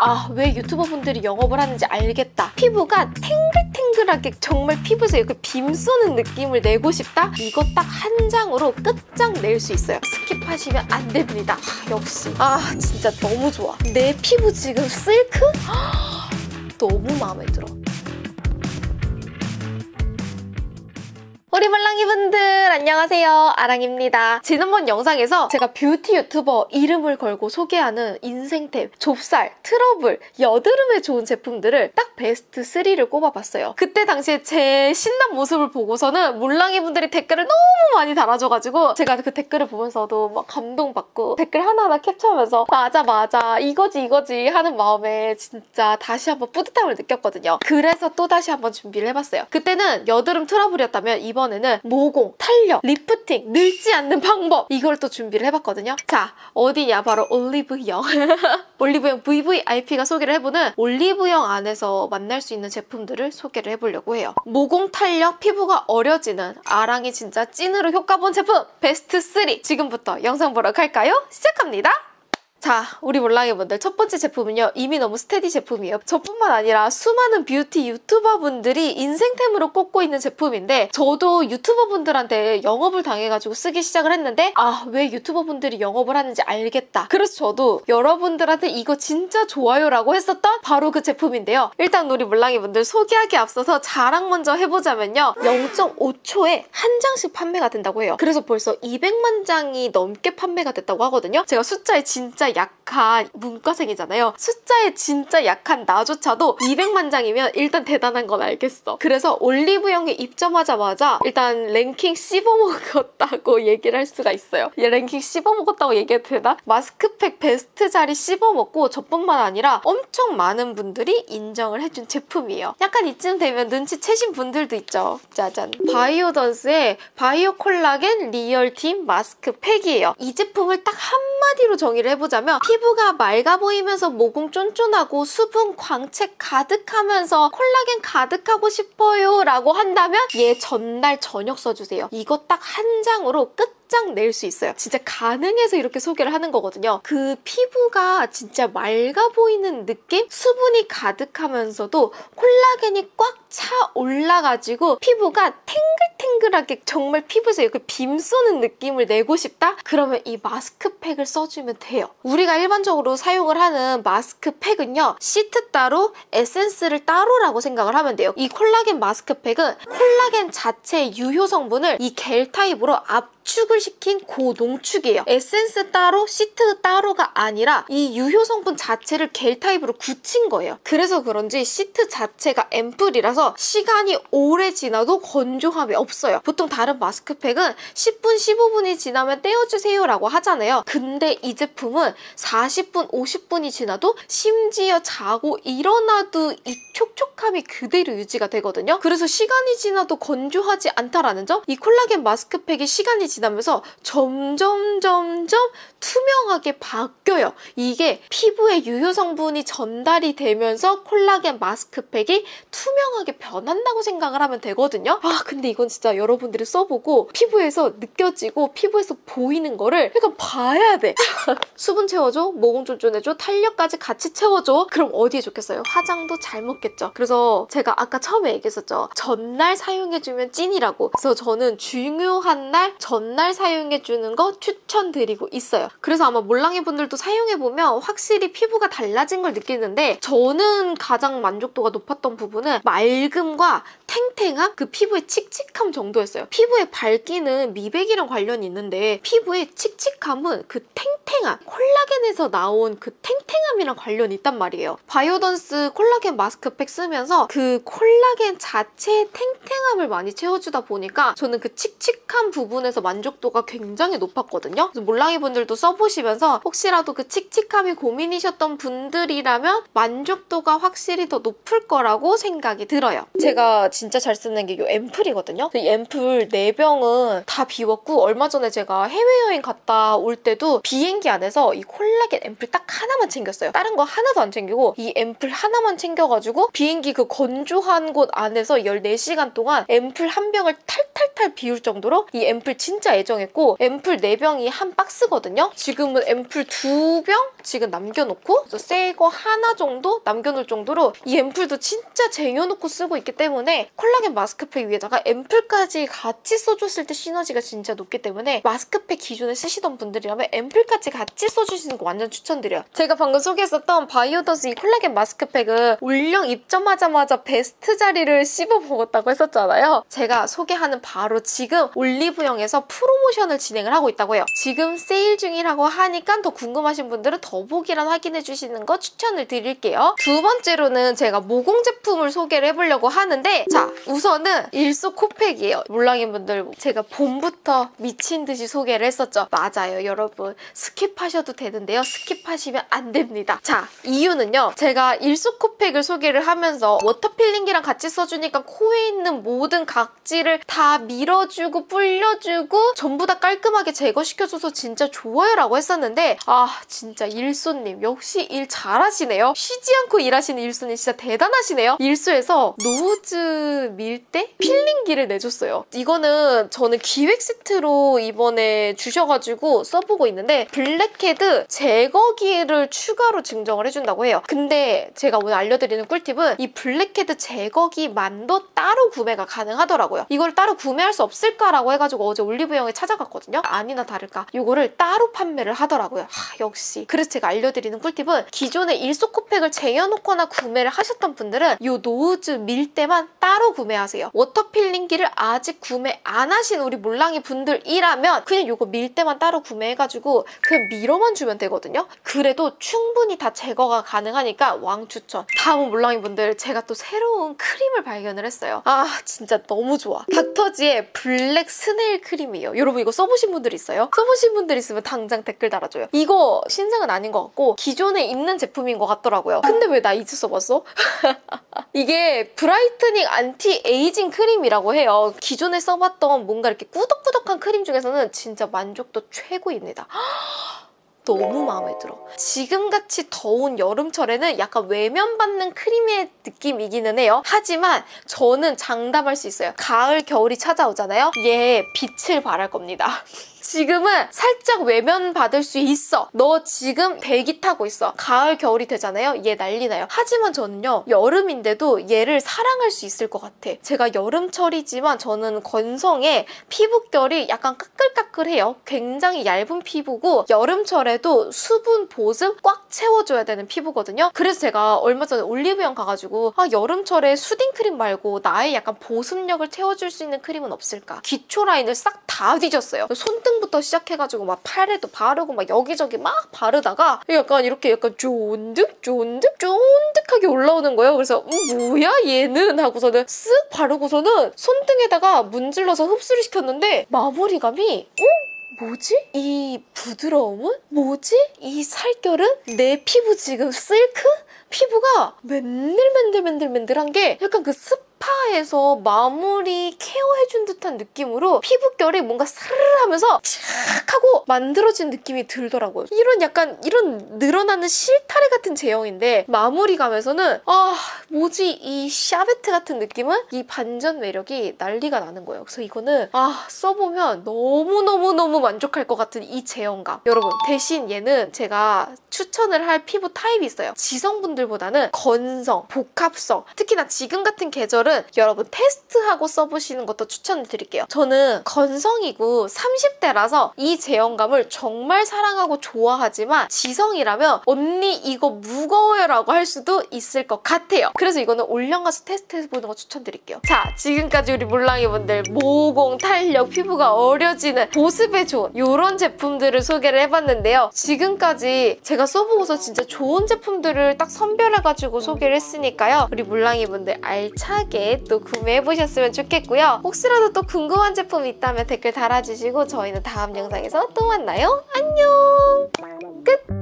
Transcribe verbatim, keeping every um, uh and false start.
아, 왜 유튜버 분들이 영업을 하는지 알겠다. 피부가 탱글탱글하게 정말 피부에서 이렇게 빔 쏘는 느낌을 내고 싶다? 이거 딱 한 장으로 끝장 낼 수 있어요. 스킵하시면 안 됩니다. 아, 역시 아 진짜 너무 좋아. 내 피부 지금 실크? 너무 마음에 들어. 우리 말랑이분들 안녕하세요, 아랑입니다. 지난번 영상에서 제가 뷰티 유튜버 이름을 걸고 소개하는 인생템, 좁쌀, 트러블, 여드름에 좋은 제품들을 딱 베스트 쓰리를 꼽아봤어요. 그때 당시에 제 신난 모습을 보고서는 몰랑이분들이 댓글을 너무 많이 달아줘가지고 제가 그 댓글을 보면서도 막 감동받고 댓글 하나하나 캡처하면서 맞아 맞아 이거지 이거지 하는 마음에 진짜 다시 한번 뿌듯함을 느꼈거든요. 그래서 또다시 한번 준비를 해봤어요. 그때는 여드름 트러블이었다면 이번 이번에는 모공, 탄력, 리프팅, 늙지 않는 방법 이걸 또 준비를 해봤거든요. 자, 어디냐? 바로 올리브영. 올리브영 브이브이아이피가 소개를 해보는 올리브영 안에서 만날 수 있는 제품들을 소개를 해보려고 해요. 모공, 탄력, 피부가 어려지는 아랑이 진짜 찐으로 효과 본 제품 베스트 쓰리 지금부터 영상 보러 갈까요? 시작합니다. 자, 우리 몰랑이분들 첫 번째 제품은요, 이미 너무 스테디 제품이에요. 저뿐만 아니라 수많은 뷰티 유튜버분들이 인생템으로 꼽고 있는 제품인데 저도 유튜버분들한테 영업을 당해가지고 쓰기 시작을 했는데 아, 왜 유튜버분들이 영업을 하는지 알겠다. 그래서 저도 여러분들한테 이거 진짜 좋아요 라고 했었던 바로 그 제품인데요. 일단 우리 몰랑이분들 소개하기 앞서서 자랑 먼저 해보자면요, 영 점 오 초에 한 장씩 판매가 된다고 해요. 그래서 벌써 이백만 장이 넘게 판매가 됐다고 하거든요. 제가 숫자에 진짜 약한 문과생이잖아요. 숫자에 진짜 약한 나조차도 이백만 장이면 일단 대단한 건 알겠어. 그래서 올리브영에 입점하자마자 일단 랭킹 씹어먹었다고 얘기를 할 수가 있어요. 얘 랭킹 씹어먹었다고 얘기해도 되나? 마스크팩 베스트 자리 씹어먹고 저뿐만 아니라 엄청 많은 분들이 인정을 해준 제품이에요. 약간 이쯤 되면 눈치채신 분들도 있죠. 짜잔. 바이오던스의 바이오 콜라겐 리얼팀 마스크팩이에요. 이 제품을 딱 한마디로 정의를 해보자면 피부가 맑아 보이면서 모공 쫀쫀하고 수분 광채 가득하면서 콜라겐 가득하고 싶어요 라고 한다면 얘 전날 저녁 써주세요. 이거 딱 한 장으로 끝장 낼 수 있어요. 진짜 가능해서 이렇게 소개를 하는 거거든요. 그 피부가 진짜 맑아 보이는 느낌? 수분이 가득하면서도 콜라겐이 꽉 차 올라가지고 피부가 탱글탱글하게 정말 피부에서 이렇게 빔 쏘는 느낌을 내고 싶다? 그러면 이 마스크팩을 써주면 돼요. 우리가 일반적으로 사용을 하는 마스크팩은요, 시트 따로, 에센스를 따로라고 생각을 하면 돼요. 이 콜라겐 마스크팩은 콜라겐 자체의 유효 성분을 이 겔 타입으로 압축을 시킨 고농축이에요. 에센스 따로, 시트 따로가 아니라 이 유효 성분 자체를 겔 타입으로 굳힌 거예요. 그래서 그런지 시트 자체가 앰플이라서 시간이 오래 지나도 건조함이 없어요. 보통 다른 마스크팩은 십 분, 십오 분이 지나면 떼어주세요 라고 하잖아요. 근데 이 제품은 사십 분, 오십 분이 지나도 심지어 자고 일어나도 이 촉촉함이 그대로 유지가 되거든요. 그래서 시간이 지나도 건조하지 않다라는 점, 이 콜라겐 마스크팩이 시간이 지나면서 점점 점점 투명하게 바뀌어요. 이게 피부의 유효 성분이 전달이 되면서 콜라겐 마스크팩이 투명하게 변한다고 생각을 하면 되거든요. 아, 근데 이건 진짜 여러분들이 써보고 피부에서 느껴지고 피부에서 보이는 거를 약간 봐야 돼. 수분 채워줘, 모공 쫀쫀해줘, 탄력까지 같이 채워줘. 그럼 어디에 좋겠어요? 화장도 잘 먹겠죠. 그래서 제가 아까 처음에 얘기했었죠. 전날 사용해주면 찐이라고. 그래서 저는 중요한 날 전날 사용해주는 거 추천드리고 있어요. 그래서 아마 몰랑이 분들도 사용해보면 확실히 피부가 달라진 걸 느끼는데 저는 가장 만족도가 높았던 부분은 맑음과 탱탱함? 그 피부의 칙칙함 정도였어요. 피부의 밝기는 미백이랑 관련이 있는데 피부의 칙칙함은 그 탱탱함, 콜라겐에서 나온 그 탱탱함이랑 관련이 있단 말이에요. 바이오던스 콜라겐 마스크팩 쓰면서 그 콜라겐 자체의 탱탱함을 많이 채워주다 보니까 저는 그 칙칙한 부분에서 만족도가 굉장히 높았거든요. 그래서 몰랑이 분들도 써보시면서 혹시라도 그 칙칙함이 고민이셨던 분들이라면 만족도가 확실히 더 높을 거라고 생각이 들어요. 제가 진짜 진짜 잘 쓰는 게 이 앰플이거든요. 이 앰플 네 병은 다 비웠고 얼마 전에 제가 해외여행 갔다 올 때도 비행기 안에서 이 콜라겐 앰플 딱 하나만 챙겼어요. 다른 거 하나도 안 챙기고 이 앰플 하나만 챙겨가지고 비행기 그 건조한 곳 안에서 열네 시간 동안 앰플 한 병을 탈탈탈 비울 정도로 이 앰플 진짜 애정했고 앰플 네 병이 한 박스거든요. 지금은 앰플 두 병 지금 남겨놓고 새 거 하나 정도 남겨놓을 정도로 이 앰플도 진짜 쟁여놓고 쓰고 있기 때문에 콜라겐 마스크팩 위에다가 앰플까지 같이 써줬을 때 시너지가 진짜 높기 때문에 마스크팩 기존에 쓰시던 분들이라면 앰플까지 같이 써주시는 거 완전 추천드려요. 제가 방금 소개했었던 바이오더스 이 콜라겐 마스크팩은 올영 입점하자마자 베스트 자리를 씹어 먹었다고 했었잖아요. 제가 소개하는 바로 지금 올리브영에서 프로모션을 진행을 하고 있다고 해요. 지금 세일 중이라고 하니까 더 궁금하신 분들은 더보기란 확인해주시는 거 추천을 드릴게요. 두 번째로는 제가 모공 제품을 소개를 해보려고 하는데 자, 우선은 일소 코팩이에요. 몰랑이 분들 제가 봄부터 미친 듯이 소개를 했었죠. 맞아요, 여러분. 스킵하셔도 되는데요. 스킵하시면 안 됩니다. 자, 이유는요. 제가 일소 코팩을 소개를 하면서 워터 필링기랑 같이 써주니까 코에 있는 모든 각질을 다 밀어주고 불려주고 전부 다 깔끔하게 제거시켜줘서 진짜 좋아요 라고 했었는데 아, 진짜 일소님 역시 일 잘하시네요. 쉬지 않고 일하시는 일소님 진짜 대단하시네요. 일소에서 노즈 밀대 필링기를 내줬어요. 이거는 저는 기획 세트로 이번에 주셔가지고 써보고 있는데 블랙헤드 제거기를 추가로 증정을 해준다고 해요. 근데 제가 오늘 알려드리는 꿀팁은 이 블랙헤드 제거기만도 따로 구매가 가능하더라고요. 이걸 따로 구매할 수 없을까라고 해가지고 어제 올리브영에 찾아갔거든요. 아니나 다를까 이거를 따로 판매를 하더라고요. 하, 역시. 그래서 제가 알려드리는 꿀팁은 기존에 일소 코팩을 쟁여놓거나 구매를 하셨던 분들은 이 노즈 밀대만 따로 구매하세요. 워터 필링기를 아직 구매 안 하신 우리 몰랑이 분들이라면 그냥 이거 밀대만 따로 구매해가지고 그냥 밀어만 주면 되거든요. 그래도 충분히 다 제거가 가능하니까 왕추천. 다음은 몰랑이 분들 제가 또 새로운 크림을 발견을 했어요. 아, 진짜 너무 좋아. 닥터지의 블랙 스네일 크림이에요. 여러분 이거 써보신 분들 있어요? 써보신 분들 있으면 당장 댓글 달아줘요. 이거 신상은 아닌 것 같고 기존에 있는 제품인 것 같더라고요. 근데 왜 나 이제 써봤어? 이게 브라이트닝 안티 에이징 크림이라고 해요. 기존에 써봤던 뭔가 이렇게 꾸덕꾸덕한 크림 중에서는 진짜 만족도 최고입니다. 너무 마음에 들어. 지금같이 더운 여름철에는 약간 외면받는 크림의 느낌이기는 해요. 하지만 저는 장담할 수 있어요. 가을, 겨울이 찾아오잖아요. 얘 빛을 발할 겁니다. 지금은 살짝 외면받을 수 있어. 너 지금 대기 타고 있어. 가을, 겨울이 되잖아요. 얘 난리나요. 하지만 저는요. 여름인데도 얘를 사랑할 수 있을 것 같아. 제가 여름철이지만 저는 건성에 피부결이 약간 까끌까끌해요. 굉장히 얇은 피부고 여름철에도 수분 보습 꽉 채워줘야 되는 피부거든요. 그래서 제가 얼마 전에 올리브영 가가지고 아, 여름철에 수딩 크림 말고 나의 약간 보습력을 채워줄 수 있는 크림은 없을까? 기초 라인을 싹 다 뒤졌어요. 손등부터 시작해가지고 막 팔에도 바르고 막 여기저기 막 바르다가 약간 이렇게 약간 쫀득 쫀득 쫀득하게 올라오는 거예요. 그래서 음, 뭐야 얘는 하고서는 쓱 바르고서는 손등에다가 문질러서 흡수를 시켰는데 마무리감이 어? 뭐지? 이 부드러움은? 뭐지? 이 살결은? 내 피부 지금 실크? 피부가 맨들맨들맨들맨들한 게 약간 그 스파에서 마무리 케어해준 듯한 느낌으로 피부결이 뭔가 사르르 하면서 착 하고 만들어진 느낌이 들더라고요. 이런 약간 이런 늘어나는 실타래 같은 제형인데 마무리감에서는 아 뭐지 이 샤베트 같은 느낌은 이 반전 매력이 난리가 나는 거예요. 그래서 이거는 아 써보면 너무너무너무 만족할 것 같은 이 제형감. 여러분 대신 얘는 제가 추천을 할 피부 타입이 있어요. 지성분들보다는 건성, 복합성, 특히나 지금 같은 계절은 여러분 테스트하고 써보시는 것도 추천을 드릴게요. 저는 건성이고 삼십 대라서 이 제형감을 정말 사랑하고 좋아하지만 지성이라면 언니 이거 무거워요 라고 할 수도 있을 것 같아요. 그래서 이거는 올영 가서 테스트해보는 거 추천드릴게요. 자, 지금까지 우리 몰랑이 분들 모공, 탄력, 피부가 어려지는 보습에 좋은 이런 제품들을 소개를 해봤는데요. 지금까지 제가 써보고서 진짜 좋은 제품들을 딱 선별해가지고 소개를 했으니까요. 우리 몰랑이 분들 알차게 또 구매해보셨으면 좋겠고요. 혹시라도 또 궁금한 제품 있다면 댓글 달아주시고 저희는 다음 영상에서 또 만나요. 안녕! 끝!